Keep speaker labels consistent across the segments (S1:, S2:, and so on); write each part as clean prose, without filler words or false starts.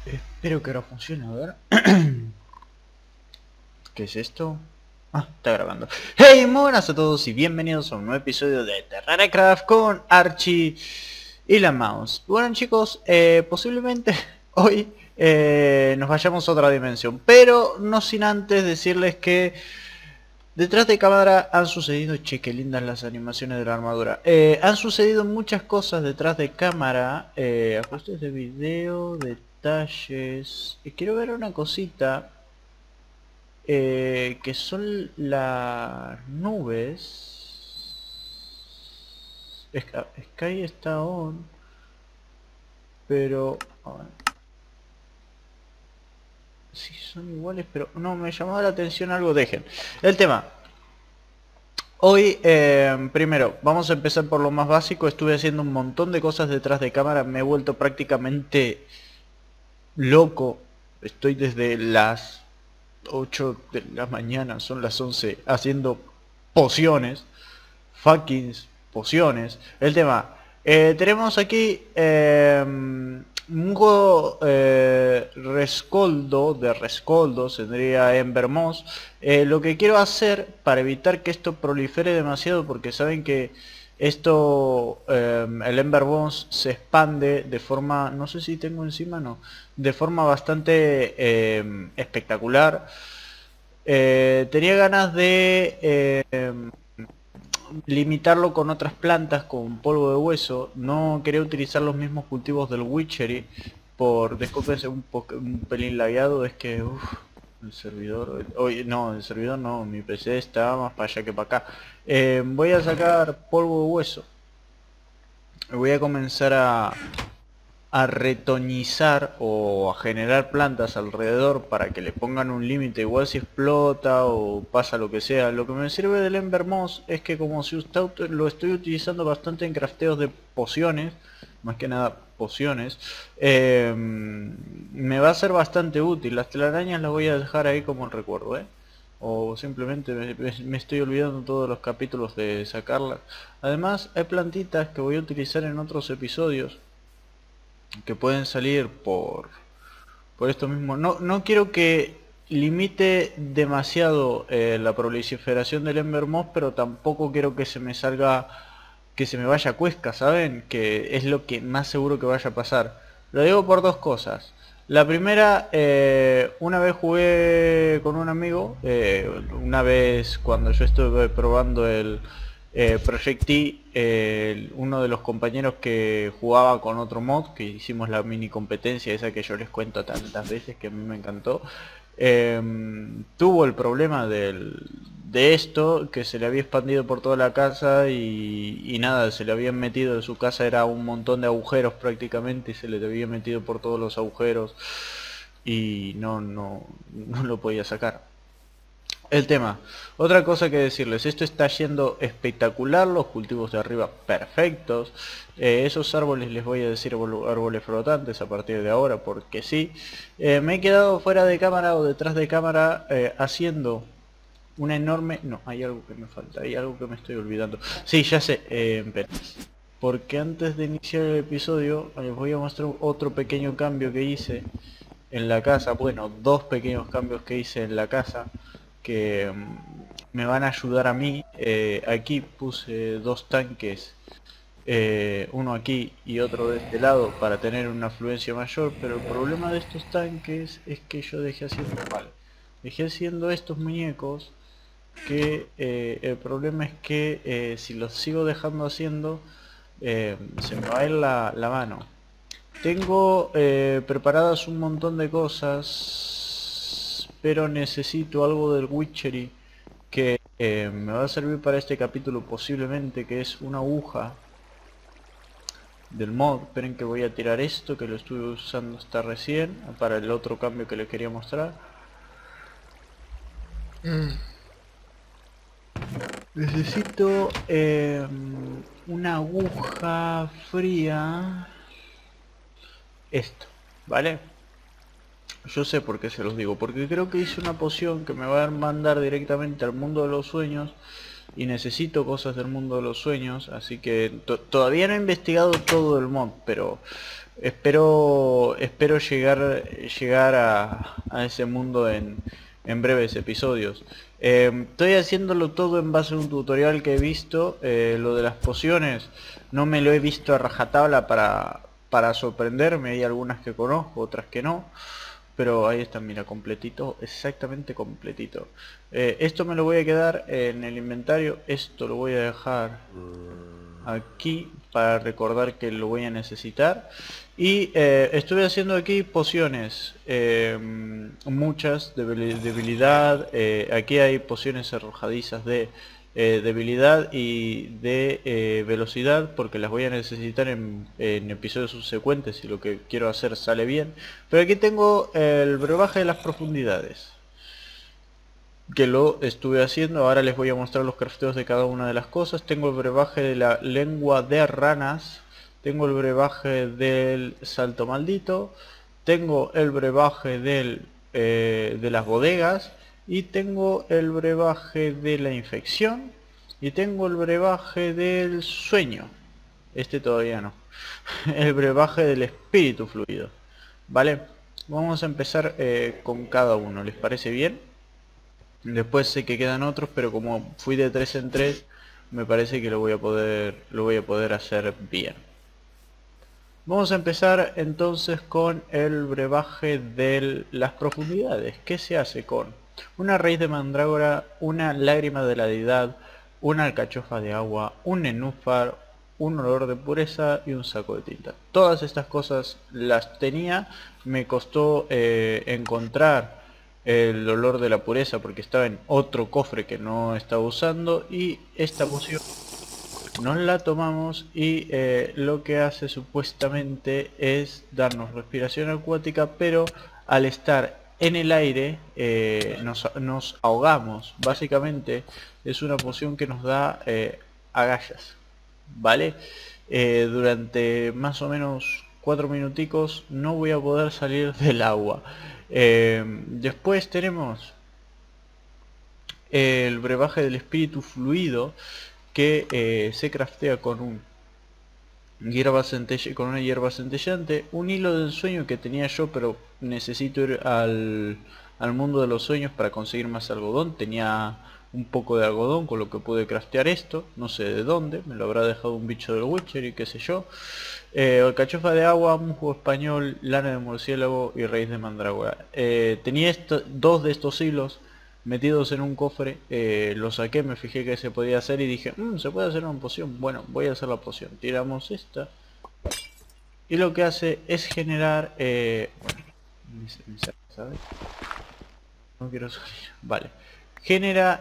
S1: Espero que ahora funcione, a ver. ¿Qué es esto? Ah, está grabando. Hey, muy buenas a todos y bienvenidos a un nuevo episodio de TerrariaCraft con Archie y la Mouse. Bueno chicos, posiblemente hoy nos vayamos a otra dimensión, pero no sin antes decirles que detrás de cámara han sucedido, che, qué lindas las animaciones de la armadura. Han sucedido muchas cosas detrás de cámara, ajustes de video, detalles. Quiero ver una cosita, que son las nubes. Sky está on, pero a ver, sí son iguales, pero no, me llamaba la atención algo. Dejen el tema. Hoy, primero, vamos a empezar por lo más básico. Estuve haciendo un montón de cosas detrás de cámara. Me he vuelto prácticamente loco. Estoy desde las 8 de la mañana, son las 11, haciendo pociones. Fucking pociones. El tema. Tenemos aquí un juego Rescoldo, de Rescoldo, tendría Ember Moss. Lo que quiero hacer para evitar que esto prolifere demasiado, porque saben que esto, el Ember Moss se expande de forma, no sé si tengo encima, no, de forma bastante espectacular. Tenía ganas de limitarlo con otras plantas, con polvo de hueso. No quería utilizar los mismos cultivos del Witchery por, discúlpense un pelín lagueado, es que el servidor, oye, no, el servidor no, mi PC está más para allá que para acá. Voy a sacar polvo de hueso, voy a comenzar a retoñizar o a generar plantas alrededor para que le pongan un límite. Igual si explota o pasa lo que sea. Lo que me sirve del Ember Moss es que, como si usted lo estoy utilizando bastante en crafteos de pociones, más que nada pociones, me va a ser bastante útil. Las telarañas las voy a dejar ahí como un recuerdo, o simplemente me estoy olvidando todos los capítulos de sacarlas. Además hay plantitas que voy a utilizar en otros episodios que pueden salir por esto mismo. No quiero que limite demasiado la proliferación del Ember Moss, pero tampoco quiero que se me salga, que se me vaya a Cuesca, ¿saben? Que es lo que más seguro que vaya a pasar. Lo digo por dos cosas. La primera, una vez jugué con un amigo, una vez cuando yo estuve probando el Project T, uno de los compañeros que jugaba con otro mod, que hicimos la mini competencia esa que yo les cuento tantas veces que a mí me encantó, tuvo el problema de esto, que se le había expandido por toda la casa y nada, se le habían metido en su casa, era un montón de agujeros prácticamente, y se le había metido por todos los agujeros y no lo podía sacar. El tema, otra cosa que decirles, esto está yendo espectacular, los cultivos de arriba perfectos, esos árboles les voy a decir árboles flotantes a partir de ahora porque sí. Me he quedado fuera de cámara o detrás de cámara haciendo una enorme... No, hay algo que me falta, hay algo que me estoy olvidando. Sí, ya sé, espera. Porque antes de iniciar el episodio les voy a mostrar otro pequeño cambio que hice en la casa. Bueno, dos pequeños cambios que hice en la casa que me van a ayudar a mí. Aquí puse dos tanques, uno aquí y otro de este lado, para tener una afluencia mayor, pero el problema de estos tanques es que yo dejé haciendo mal. Dejé haciendo estos muñecos que el problema es que si los sigo dejando haciendo, se me va a ir la mano. Tengo preparadas un montón de cosas, pero necesito algo del Witchery que me va a servir para este capítulo posiblemente, que es una aguja del mod. Esperen que voy a tirar esto, que lo estuve usando hasta recién, para el otro cambio que les quería mostrar. Necesito una aguja fría. Esto, ¿vale? Yo sé por qué se los digo, porque creo que hice una poción que me va a mandar directamente al mundo de los sueños, y necesito cosas del mundo de los sueños, así que todavía no he investigado todo el mod, pero espero llegar a ese mundo en breves episodios. Estoy haciéndolo todo en base a un tutorial que he visto. Lo de las pociones no me lo he visto a rajatabla para sorprenderme. Hay algunas que conozco, otras que no. Pero ahí está, mira, completito, exactamente completito. Esto me lo voy a quedar en el inventario. Esto lo voy a dejar aquí para recordar que lo voy a necesitar. Y estuve haciendo aquí pociones, muchas de debilidad. Aquí hay pociones arrojadizas de debilidad y de velocidad, porque las voy a necesitar en episodios subsecuentes si lo que quiero hacer sale bien. Pero aquí tengo el brebaje de las profundidades, que lo estuve haciendo. Ahora les voy a mostrar los crafteos de cada una de las cosas. Tengo el brebaje de la lengua de ranas, tengo el brebaje del salto maldito, tengo el brebaje de las bodegas, y tengo el brebaje de la infección, y tengo el brebaje del sueño. Este todavía no. El brebaje del espíritu fluido. Vale, vamos a empezar con cada uno, ¿les parece bien? Después sé que quedan otros, pero como fui de 3 en 3, me parece que lo voy a poder hacer bien. Vamos a empezar entonces con el brebaje de las profundidades. ¿Qué se hace con una raíz de mandrágora, una lágrima de la deidad, una alcachofa de agua, un nenúfar, un olor de pureza y un saco de tinta? Todas estas cosas las tenía. Me costó encontrar el olor de la pureza porque estaba en otro cofre que no estaba usando, y esta poción nos la tomamos y lo que hace supuestamente es darnos respiración acuática, pero al estar en el aire nos ahogamos. Básicamente es una poción que nos da agallas, ¿vale? Durante más o menos 4 minuticos no voy a poder salir del agua. Después tenemos el brebaje del espíritu fluido, que se craftea con una hierba centellante, un hilo del sueño que tenía yo, pero necesito ir al mundo de los sueños para conseguir más algodón. Tenía un poco de algodón con lo que pude craftear esto, no sé de dónde, me lo habrá dejado un bicho del Witcher y qué sé yo. Alcachofa de agua, musgo español, lana de murciélago y raíz de mandrágora. Tenía dos de estos hilos metidos en un cofre, lo saqué, me fijé que se podía hacer y dije, se puede hacer una poción. Bueno, voy a hacer la poción. Tiramos esta y lo que hace es generar ¿sabes? No quiero salir. Vale, genera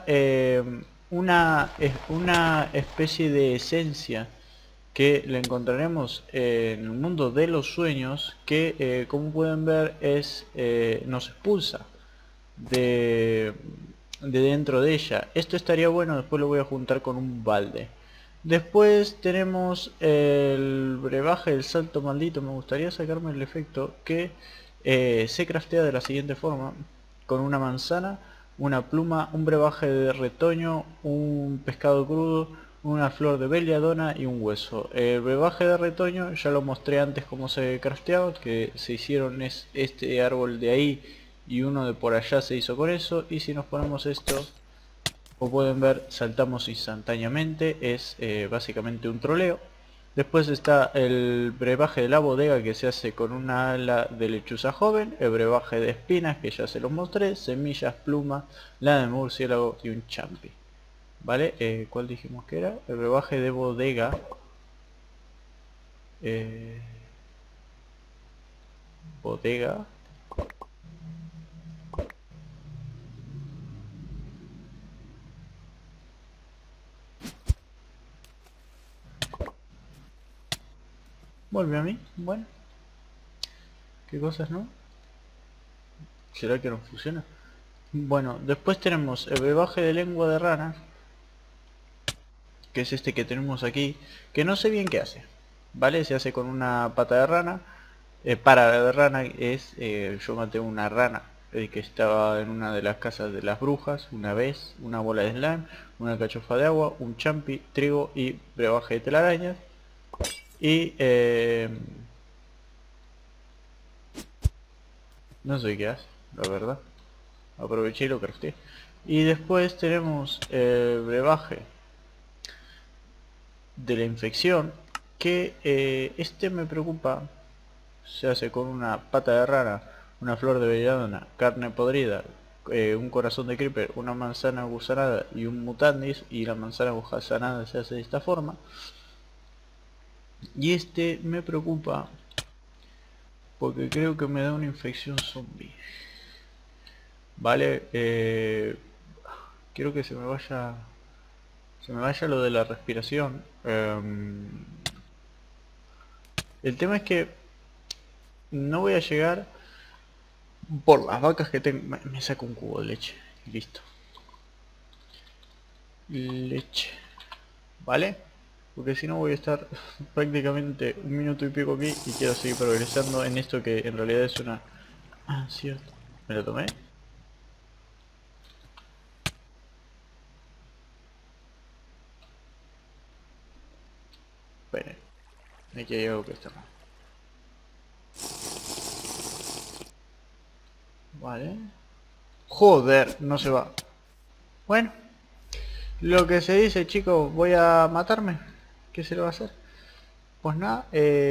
S1: una especie de esencia que le encontraremos en el mundo de los sueños, que como pueden ver nos expulsa de dentro de ella. Esto estaría bueno, después lo voy a juntar con un balde. Después tenemos el brebaje del salto maldito. Me gustaría sacarme el efecto, que se craftea de la siguiente forma: con una manzana, una pluma, un brebaje de retoño, un pescado crudo, una flor de belladona y un hueso. El brebaje de retoño ya lo mostré antes cómo se crafteaba, que se hicieron este árbol de ahí y uno de por allá se hizo con eso. Y si nos ponemos esto, como pueden ver, saltamos instantáneamente. Es básicamente un troleo. Después está el brebaje de la bodega, que se hace con una ala de lechuza joven, el brebaje de espinas, que ya se los mostré, semillas, plumas, lana de murciélago y un champi. ¿Vale? ¿Cuál dijimos que era? El brebaje de bodega. Bodega. Vuelve a mí. Bueno, qué cosas, ¿no? ¿Será que no funciona? Bueno, después tenemos el brebaje de lengua de rana, que es este que tenemos aquí, que no sé bien qué hace. ¿Vale? Se hace con una pata de rana. Para de rana es, yo maté una rana que estaba en una de las casas de las brujas una vez, una bola de slime, una alcachofa de agua, un champi, trigo y brebaje de telarañas. Y no sé qué hace, la verdad. Aproveché y lo crafté. Y después tenemos el brebaje de la infección, que este me preocupa. Se hace con una pata de rana, una flor de belladona, carne podrida, un corazón de creeper, una manzana gusanada y un mutandis. Y la manzana gusanada se hace de esta forma. Y este me preocupa porque creo que me da una infección zombie. Vale, quiero que se me vaya lo de la respiración. El tema es que no voy a llegar por las vacas que tengo. Me saco un cubo de leche y listo. Leche, vale, porque si no voy a estar prácticamente un minuto y pico aquí y quiero seguir progresando en esto que en realidad es una... Ah, cierto, me lo tomé. Esperen, aquí hay algo que está mal. Vale. Joder, no se va. Bueno, lo que se dice, chicos, voy a matarme. ¿Qué se le va a hacer? Pues nada,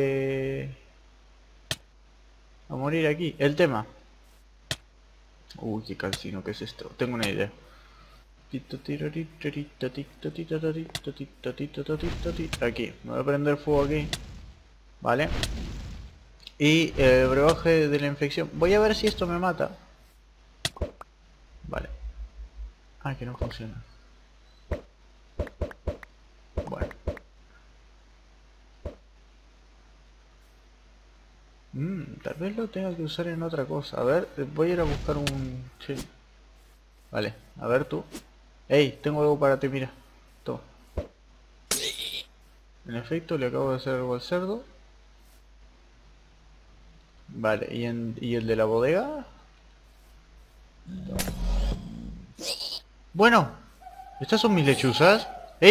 S1: a morir aquí. El tema. Uy, qué calcino, ¿qué es esto? Tengo una idea. Aquí, me voy a prender fuego aquí. Vale. Y el brebaje de la infección. Voy a ver si esto me mata. Vale. Ah, que no funciona. Bueno. Tal vez lo tenga que usar en otra cosa. A ver, voy a ir a buscar un... Sí. Vale, a ver tú. Ey, tengo algo para ti, mira. Toma. En efecto, le acabo de hacer algo al cerdo. Vale, ¿y el de la bodega? Bueno, estas son mis lechuzas.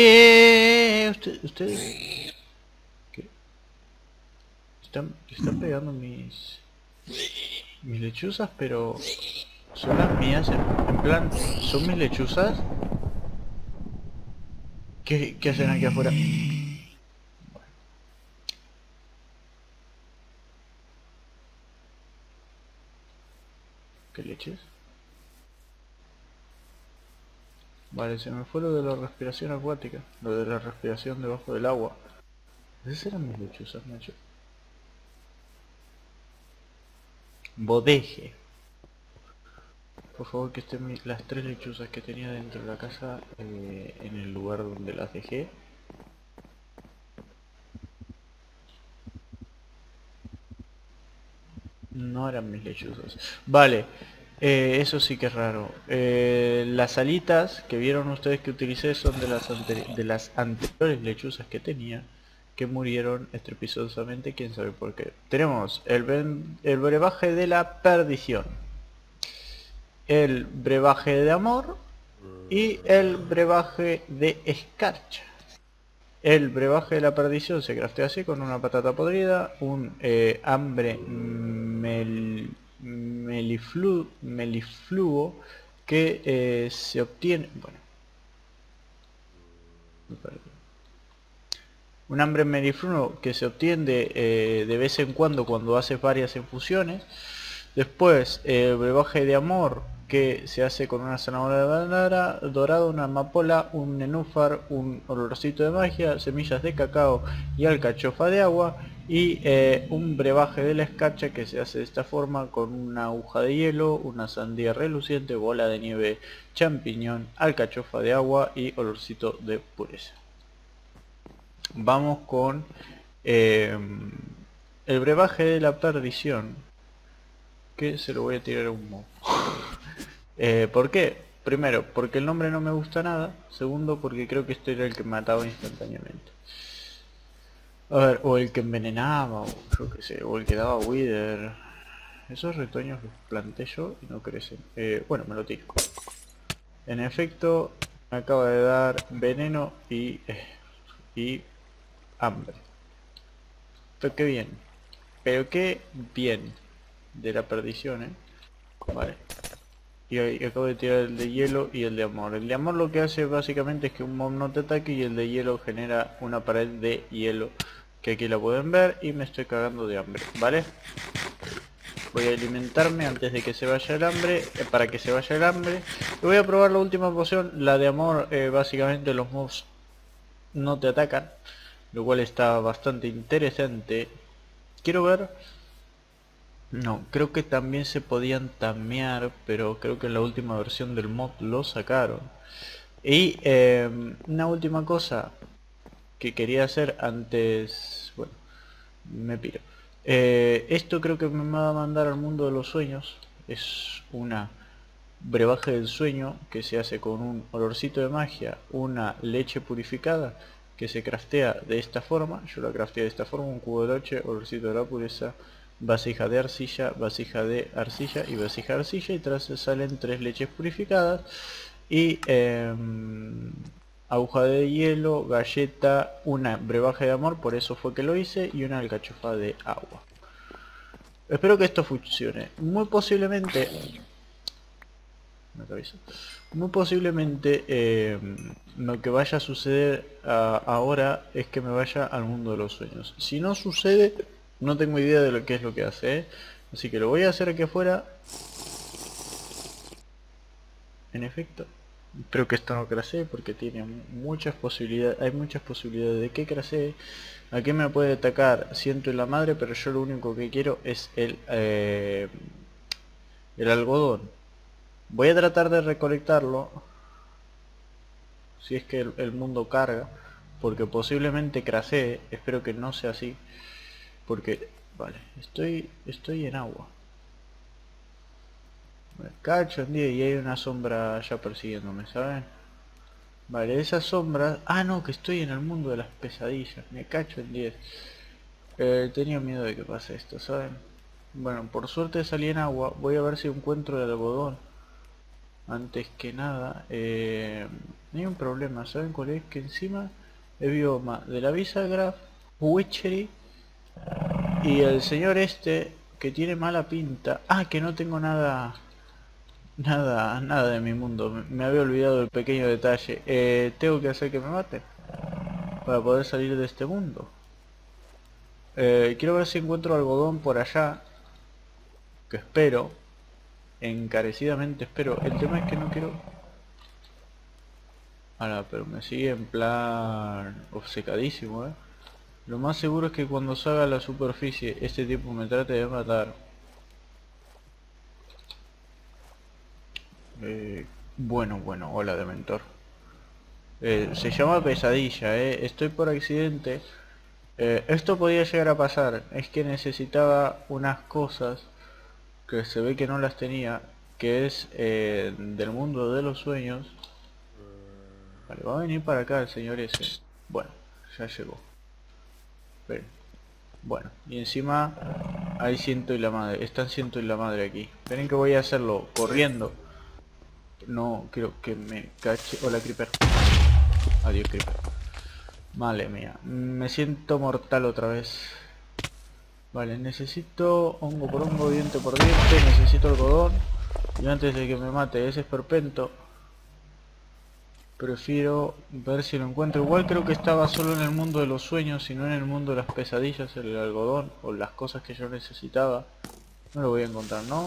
S1: Ustedes... ¿Qué? Están pegando mis lechuzas, pero... Son las mías, en plan, ¿son mis lechuzas? ¿Qué hacen aquí afuera? ¿Qué leches? Vale, se me fue lo de la respiración acuática. Lo de la respiración debajo del agua. Esas eran mis lechuzas, macho. Bodeje. Por favor, que estén las 3 lechuzas que tenía dentro de la casa en el lugar donde las dejé. No eran mis lechuzas. Vale, eso sí que es raro. Las alitas que vieron ustedes que utilicé son de las anteriores lechuzas que tenía, que murieron estrepitosamente, quién sabe por qué. Tenemos el brebaje de la perdición, el brebaje de amor y el brebaje de escarcha. El brebaje de la perdición se craftea así, con una patata podrida, un hambre melifluo que se obtiene... Bueno, un hambre melifluo que se obtiene de vez en cuando haces varias infusiones. Después, brebaje de amor, que se hace con una zanahoria de banana dorada, una amapola, un nenúfar, un olorcito de magia, semillas de cacao y alcachofa de agua. Y un brebaje de la escarcha, que se hace de esta forma, con una aguja de hielo, una sandía reluciente, bola de nieve, champiñón, alcachofa de agua y olorcito de pureza. Vamos con el brebaje de la perdición, que se lo voy a tirar a un modo. ¿Por qué? Primero, porque el nombre no me gusta nada. Segundo, porque creo que este era el que mataba instantáneamente. A ver, o el que envenenaba, o yo qué sé, o el que daba wither. Esos retoños los planté yo y no crecen. Bueno, me lo tiro. En efecto, me acaba de dar veneno y hambre. Pero qué bien. Pero qué bien. De la perdición, Vale. Y acabo de tirar el de hielo y el de amor. El de amor lo que hace básicamente es que un mob no te ataque, y el de hielo genera una pared de hielo, que aquí la pueden ver, y me estoy cagando de hambre, ¿vale? Voy a alimentarme antes de que se vaya el hambre, para que se vaya el hambre. Y voy a probar la última poción, la de amor. Básicamente los mobs no te atacan, lo cual está bastante interesante. Quiero ver... No, creo que también se podían tamear, pero creo que en la última versión del mod lo sacaron. Y una última cosa que quería hacer antes... Bueno, me piro. Esto creo que me va a mandar al mundo de los sueños. Es una brebaje del sueño que se hace con un olorcito de magia, una leche purificada que se craftea de esta forma. Yo la crafteé de esta forma: un cubo de leche, olorcito de la pureza, vasija de arcilla, vasija de arcilla y vasija de arcilla, y tras salen 3 leches purificadas y aguja de hielo, galleta, una brebaje de amor, por eso fue que lo hice, y una alcachofa de agua. Espero que esto funcione. Muy posiblemente... Muy posiblemente lo que vaya a suceder ahora es que me vaya al mundo de los sueños. Si no sucede, no tengo idea de lo que es lo que hace, así que lo voy a hacer aquí afuera. En efecto, espero que esto no crasee, porque tiene muchas posibilidades. Hay muchas posibilidades de que crasee. Aquí me puede atacar ciento y la madre, pero yo lo único que quiero es el algodón. Voy a tratar de recolectarlo, si es que el mundo carga, porque posiblemente crasee. Espero que no sea así, porque... Vale, estoy en agua. Me cacho en 10 y hay una sombra ya persiguiéndome, ¿saben? Vale, esas sombras... Ah, no, que estoy en el mundo de las pesadillas. Me cacho en 10. Tenía miedo de que pase esto, ¿saben? Bueno, por suerte salí en agua. Voy a ver si encuentro el algodón. Antes que nada, hay un problema, ¿saben cuál es? Que encima el bioma de la bisagra, Witchery, y el señor este, que tiene mala pinta... Ah, que no tengo nada... Nada de mi mundo. Me había olvidado el pequeño detalle. Tengo que hacer que me maten para poder salir de este mundo. Quiero ver si encuentro algodón por allá, que espero, encarecidamente espero. El tema es que no quiero... Ahora, pero me sigue en plan obcecadísimo, Lo más seguro es que cuando salga a la superficie este tipo me trate de matar. Bueno, hola Dementor. Se llama pesadilla, estoy por accidente. Esto podía llegar a pasar. Es que necesitaba unas cosas que se ve que no las tenía, que es del mundo de los sueños. Vale, va a venir para acá el señor ese. Bueno, ya llegó. Esperen. Bueno, y encima hay ciento y la madre. Están ciento y la madre aquí. Esperen que voy a hacerlo corriendo. No quiero que me cache. Hola, Creeper. Adiós, Creeper. Madre mía, me siento mortal otra vez. Vale, necesito hongo por hongo, diente por diente, necesito algodón. Y antes de que me mate ese esperpento, prefiero ver si lo encuentro. Igual creo que estaba solo en el mundo de los sueños y no en el mundo de las pesadillas, el algodón o las cosas que yo necesitaba. No lo voy a encontrar, ¿no?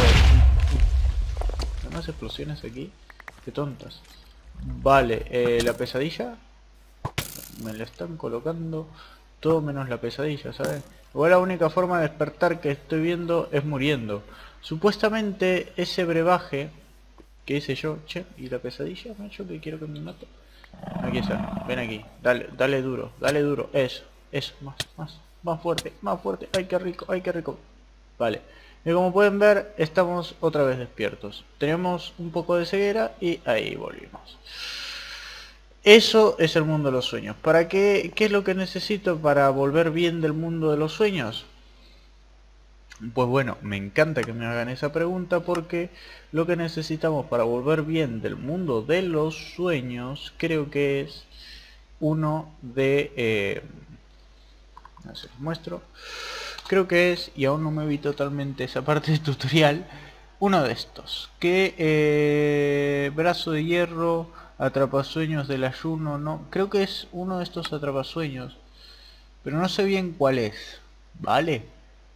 S1: Hay más explosiones aquí. Qué tontas. Vale, la pesadilla me la están colocando todo menos la pesadilla, ¿sabes? Igual la única forma de despertar que estoy viendo es muriendo. Supuestamente ese brebaje que hice yo, che, y la pesadilla, macho, que quiero que me mate. Aquí está, ven aquí, dale duro, eso, más fuerte, ay qué rico, ay qué rico. Vale, y como pueden ver, estamos otra vez despiertos. Tenemos un poco de ceguera y ahí volvimos. Eso es el mundo de los sueños. ¿Para qué? ¿Qué es lo que necesito para volver bien del mundo de los sueños? Pues bueno, me encanta que me hagan esa pregunta porque lo que necesitamos para volver bien del mundo de los sueños creo que es uno de... no se los muestro. Creo que es, y aún no me vi totalmente esa parte del tutorial, uno de estos. Que brazo de hierro, atrapasueños del ayuno, no. Creo que es uno de estos atrapasueños. Pero no sé bien cuál es. ¿Vale?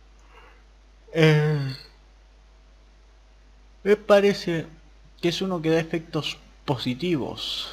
S1: Eh, Me parece que es uno que da efectos positivos.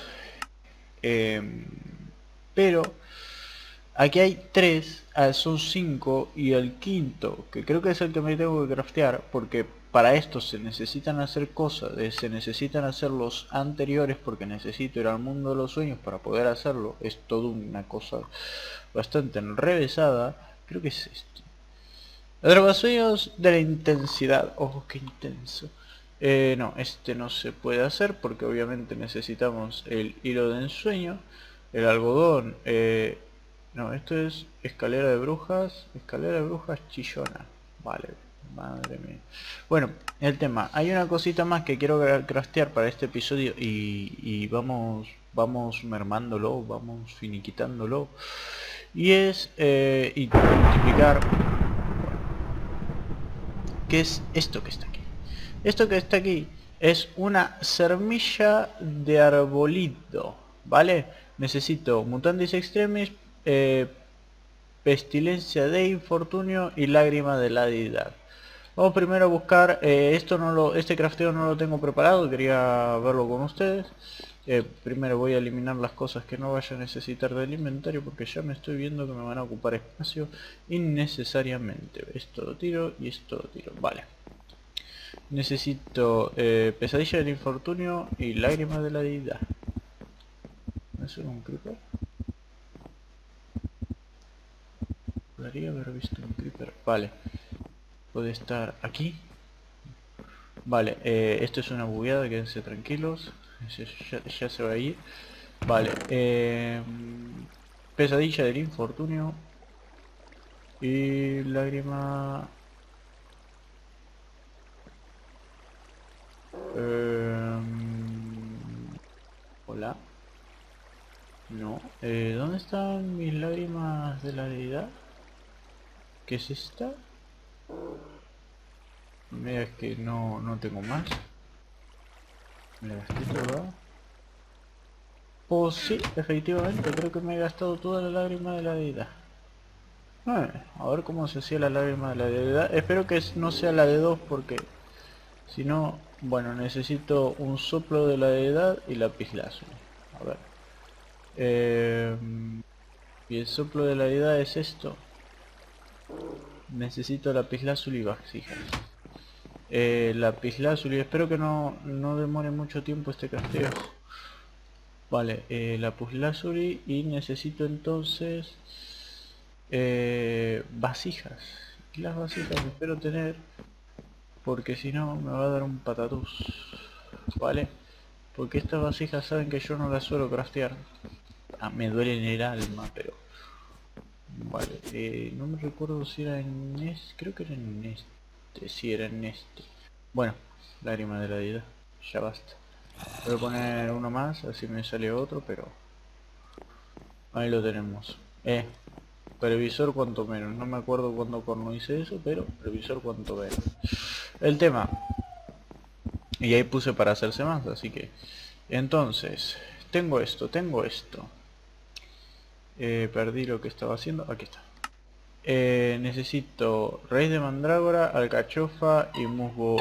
S1: Pero aquí hay tres, son cinco y el quinto, que creo que es el que me tengo que craftear, porque para esto se necesitan hacer cosas, se necesitan hacer los anteriores, porque necesito ir al mundo de los sueños para poder hacerlo. Es toda una cosa bastante enrevesada. Creo que es este. Atrapasueños de la intensidad. Ojo, qué intenso. No, este no se puede hacer porque obviamente necesitamos el hilo de ensueño, el algodón. No, esto es escalera de brujas chillona. Vale, madre mía. Bueno, el tema, hay una cosita más que quiero craftear para este episodio y vamos mermándolo, vamos finiquitándolo. Y es multiplicar. ¿Qué es esto que está aquí? Esto que está aquí es una semilla de arbolito, ¿vale? Necesito Mutandis Extremis, Pestilencia de Infortunio y Lágrima de la Deidad. Vamos primero a buscar, este crafteo no lo tengo preparado, quería verlo con ustedes. Primero voy a eliminar las cosas que no vaya a necesitar del inventario porque ya me estoy viendo que me van a ocupar espacio innecesariamente. Esto lo tiro y esto lo tiro, vale. Necesito Pesadilla del Infortunio y Lágrima de la Deidad. ¿Eso es un creeper? Podría haber visto un creeper. Vale. Puede estar aquí. Vale, esto es una bugueada, quédense tranquilos. Ya se va a ir. Vale, Pesadilla del Infortunio y Lágrima... hola. No, ¿dónde están mis lágrimas de la deidad? ¿Qué es esta? Mira, es que no tengo más. Me la gasté toda. Pues sí, efectivamente, creo que me he gastado toda la lágrima de la deidad. A ver cómo se hacía la lágrima de la deidad. Espero que no sea la de 2 porque si no, bueno, necesito un soplo de la deidad y lapislázuli. A ver. Y el soplo de la deidad es esto. Necesito lapislázuli y vasijas. Lapislázuli, espero que no demore mucho tiempo este casteo. Vale, lapislázuli y necesito entonces vasijas. Y las vasijas espero tener porque si no me va a dar un patatús. Vale, porque estas vasijas saben que yo no las suelo craftear. Me duele en el alma, pero... Vale, no me recuerdo si era en este, creo que era en este, sí era en este. Bueno, lágrima de la deidad, ya basta. Voy a poner uno más, así me sale otro, pero... Ahí lo tenemos. Previsor cuanto menos, no me acuerdo cuándo corno hice eso, pero previsor cuanto menos. El tema. Y ahí puse para hacerse más, así que... Entonces, tengo esto. Perdí lo que estaba haciendo, aquí está. Necesito raíz de mandrágora, alcachofa y musgo.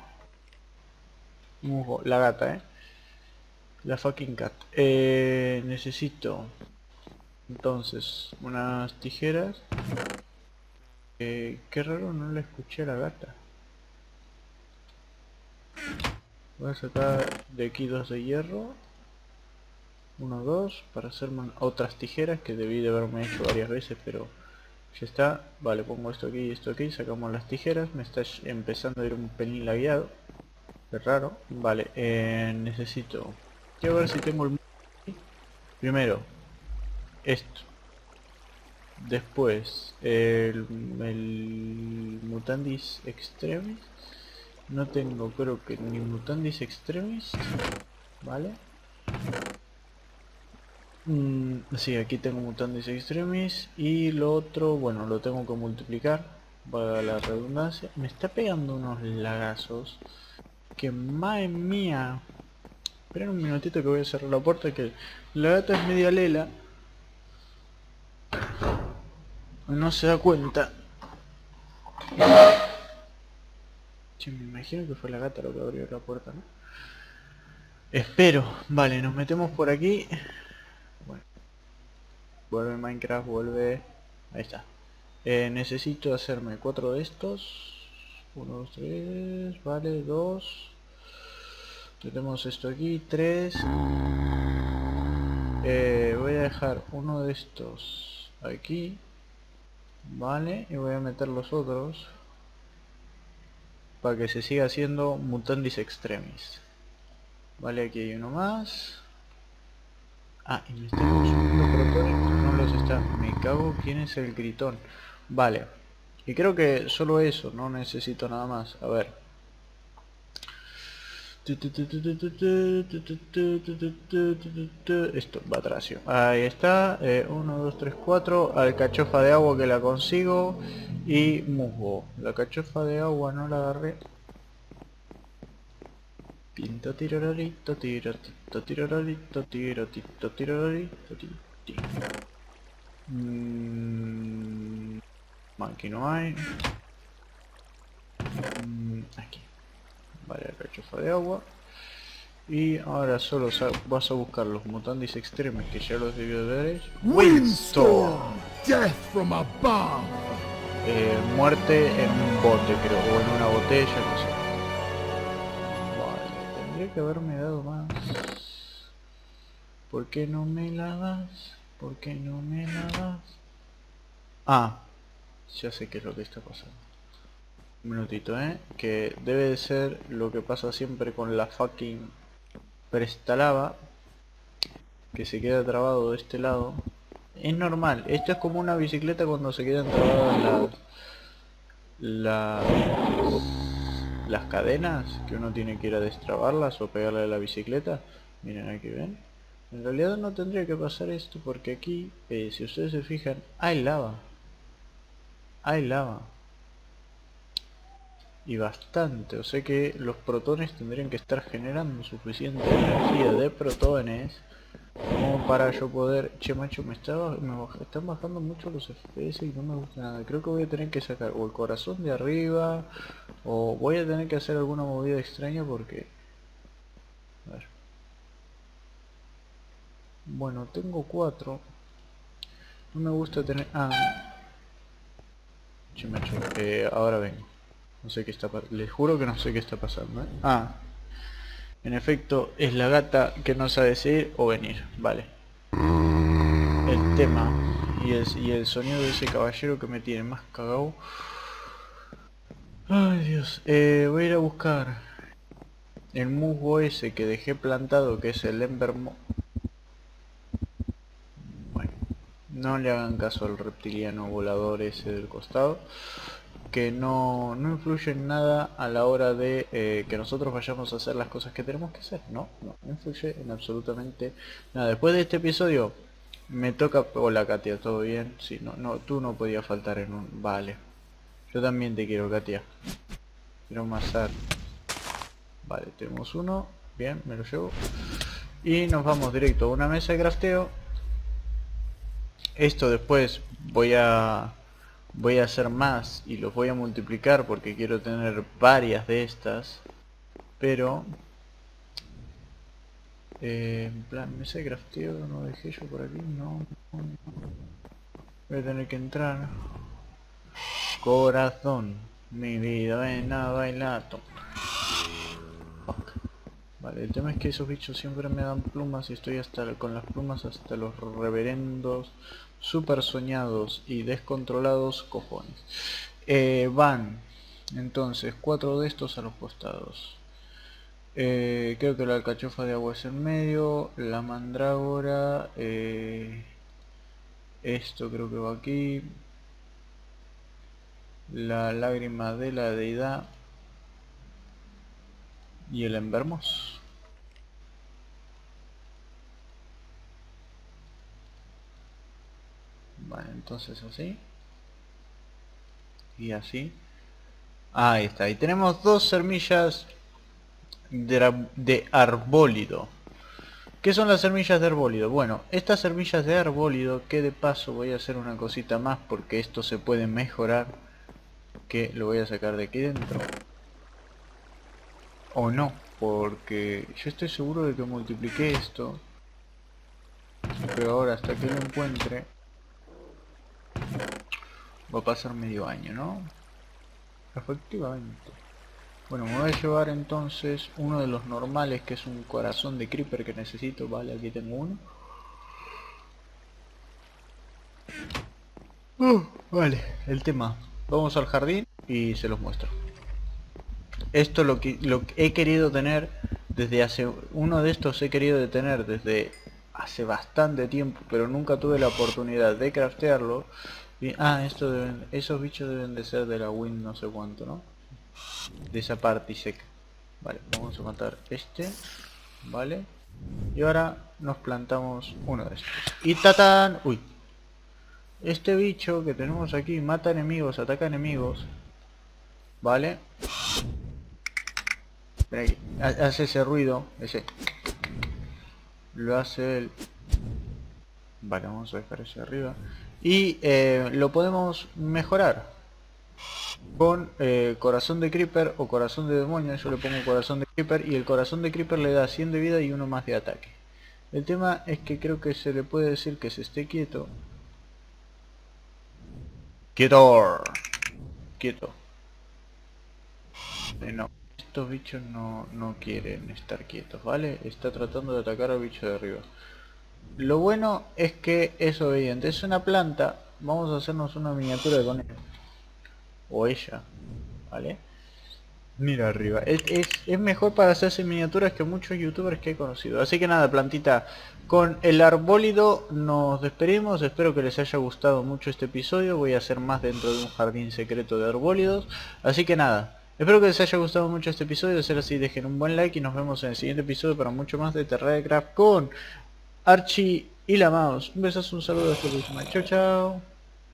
S1: La gata, la fucking cat. Necesito entonces unas tijeras. Qué raro, no le escuché a la gata. Voy a sacar de aquí 2 de hierro. 1, 2 para hacer otras tijeras que debí de haberme hecho varias veces, pero ya está. Vale, pongo esto aquí y esto aquí, sacamos las tijeras. Me está empezando a ir un pelín lagueado. Qué raro. Vale, necesito... Quiero ver si tengo el... Primero, esto. Después, el Mutandis Extremis. No tengo, creo que ni Mutandis Extremis. ¿Vale? Sí, aquí tengo Mutandis Extremis. Y lo otro, bueno, lo tengo que multiplicar. Para la redundancia. Me está pegando unos lagazos. Que madre mía. Esperen un minutito que voy a cerrar la puerta, que la gata es media lela. No se da cuenta. Che, me imagino que fue la gata lo que abrió la puerta, ¿no? Espero. Vale, nos metemos por aquí. Bueno, vuelve Minecraft, vuelve. Ahí está. Necesito hacerme 4 de estos. 1, 2, 3. Vale, 2. Tenemos esto aquí, 3. Voy a dejar uno de estos aquí. Vale, y voy a meter los otros para que se siga haciendo Mutandis Extremis. Vale, aquí hay uno más. Ah, y me está consumiendo protones. No los está. Me cago, ¿quién es el gritón? Vale. Y creo que solo eso, no necesito nada más. A ver. Esto, batracio. Ahí está. 1, 2, 3, 4. Alcachofa de agua que la consigo. Y musgo. La cachofa de agua no la agarré. Pinto tirorolito, tirotito, tirorolito, tirotito, tirorolito, tirotito. Aquí no hay. Aquí. Vale, alcachofa de agua. Y ahora solo vas a buscar los Mutandis Extremes, que ya los debió de ver. Windstorm.
S2: Death from above.
S1: Muerte en un bote, creo, o en una botella, no sé. Vale, tendría que haberme dado más. ¿Por qué no me la das? ¿Por qué no me la das? Ah, ya sé qué es lo que está pasando. Un minutito, que debe de ser lo que pasa siempre con la fucking prestalava, que se queda trabado de este lado. Es normal, esto es como una bicicleta cuando se quedan trabadas las cadenas, que uno tiene que ir a destrabarlas o pegarle a la bicicleta. Miren, aquí ven. En realidad no tendría que pasar esto porque aquí, si ustedes se fijan, hay lava. Hay lava. Y bastante, o sea que los protones tendrían que estar generando suficiente energía de protones como para yo poder... Che macho, están bajando mucho los FPS y no me gusta nada. Creo que voy a tener que sacar o el corazón de arriba, o voy a tener que hacer alguna movida extraña porque... A ver. Bueno, tengo 4. No me gusta tener... Ah. Che macho, ahora vengo. No sé qué está pasando. Les juro que no sé qué está pasando, Ah. En efecto, es la gata que no sabe si ir o venir. Vale. El tema y el sonido de ese caballero que me tiene más cagado. Ay Dios. Voy a ir a buscar el musgo ese que dejé plantado, que es el Embermo. Bueno, no le hagan caso al reptiliano volador ese del costado, que no influye en nada a la hora de que nosotros vayamos a hacer las cosas que tenemos que hacer. No influye en absolutamente nada. Después de este episodio me toca... Hola Katia, ¿todo bien? Sí, tú no podías faltar en un... Vale. Yo también te quiero, Katia. Quiero masar. Vale, tenemos uno. Bien, me lo llevo. Y nos vamos directo a una mesa de crafteo. Esto después voy a hacer más y los voy a multiplicar porque quiero tener varias de estas. Pero en plan, mesa de crafteo no dejé yo por aquí, no. Voy a tener que entrar. Corazón, mi vida, ven a bailar. Fuck. Vale, el tema es que esos bichos siempre me dan plumas y estoy hasta con las plumas hasta los reverendos, super soñados y descontrolados cojones. Van entonces 4 de estos a los costados. Creo que la alcachofa de agua es en medio, la mandrágora, Esto creo que va aquí. La lágrima de la deidad. Y el envermos. Vale, entonces así. Y así. Ahí está. Y tenemos dos semillas de arbólido. ¿Qué son las semillas de arbólido? Bueno, estas semillas de arbólido, que de paso voy a hacer una cosita más porque esto se puede mejorar, que lo voy a sacar de aquí dentro. O no, porque yo estoy seguro de que multipliqué esto, pero ahora hasta que lo encuentre va a pasar medio año, ¿no? Efectivamente. Bueno, me voy a llevar entonces uno de los normales, que es un corazón de creeper que necesito. Vale, aquí tengo uno. Vale, el tema. Vamos al jardín y se los muestro. Esto lo que he querido tener desde hace... Uno de estos he querido tener desde hace bastante tiempo, pero nunca tuve la oportunidad de craftearlo. Y, esos bichos deben de ser de la Win no sé cuánto, ¿no? De esa parte seca. Vale, vamos a matar este. Vale. Y ahora nos plantamos uno de estos. Y tatán. Uy. Este bicho que tenemos aquí mata enemigos, ataca enemigos. Vale. Espera aquí. Hace ese ruido. Ese. Lo hace él. Vale, vamos a dejar ese arriba. Y lo podemos mejorar con corazón de creeper o corazón de demonio. Yo le pongo corazón de creeper y el corazón de creeper le da 100 de vida y uno más de ataque. El tema es que creo que se le puede decir que se esté quieto. ¡Quieto! Quieto. No, estos bichos no quieren estar quietos, ¿vale? Está tratando de atacar al bicho de arriba. Lo bueno es que es obediente. Es una planta. Vamos a hacernos una miniatura con él. O ella, ¿vale? Mira arriba. Es mejor para hacerse miniaturas que muchos youtubers que he conocido. Así que nada, plantita. Con el arbólido nos despedimos. Espero que les haya gustado mucho este episodio. Voy a hacer más dentro de un jardín secreto de arbólidos. Así que nada. Espero que les haya gustado mucho este episodio. De ser así, dejen un buen like y nos vemos en el siguiente episodio para mucho más de Terrariacraft con Archie y la Mouse. Un besazo, un saludo, hasta la próxima. Chao, chao.